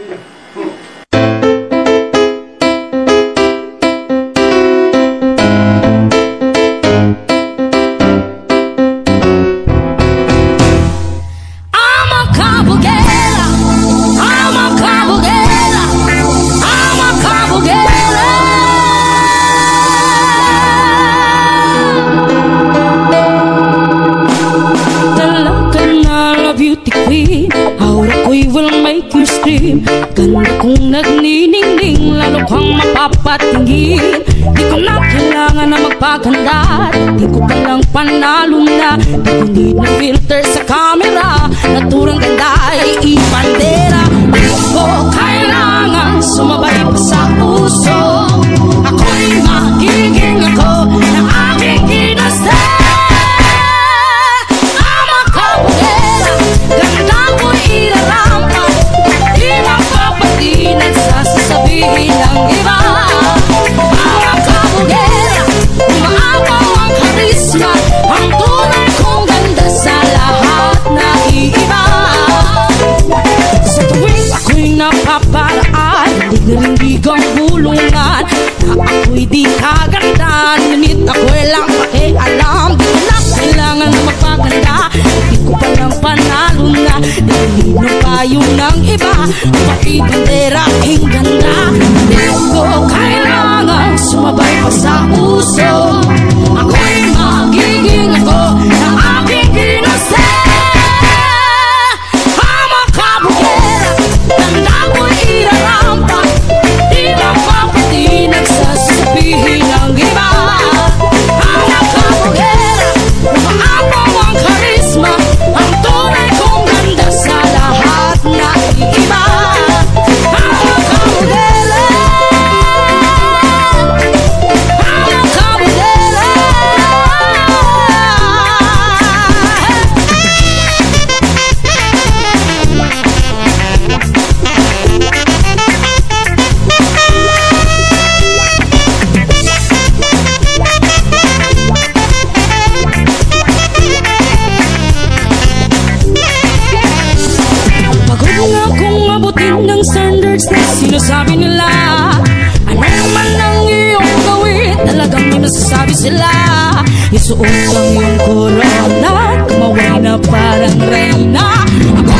Ganda kong nagniningning, lalo kang mapapatingin. Di ko na kailangan na magpaganda, di ko palang panalo na. Di ko need na filter sa camera, naturang ganda ay ibandera. Di ko kailangan sumabay pa sa puso, ako'y magiging ako na aking kinasta. Ama kabugera, ganda ko'y irarampa, di mapapati nagsasasabihin ng iba. Mga kabugera, umaapaw ang karisma, ang tunay kong ganda sa lahat na iiba. Sa tuwing ako'y napaparaan, dignilig ang bulungan, na ako'y di kaganda, ngunit ako'y lang pakialam. Di ko na kailangan na magpaganda, di ko palang panalo na. Di ko payo ng iba, pakibandera aking ganda. Di ko kailangan sumabay pa sa uso, ako'y magiging ako na aking kinasa. Ama kabugera, ganda ko'y irarampa, di mapapati nagsasabihin ng iba. Ama kabugera, umaapaw ang karisma, ang tunay kong ganda sa lahat na iiba. Ama kabugera, ama kabugera. Pagod na kung abutin ng standards na sinasabi nila. Ano naman ang iyong gawin, talagang may masasabi sila. Isuot ang iyong corona, kumaway na parang reyna. Ako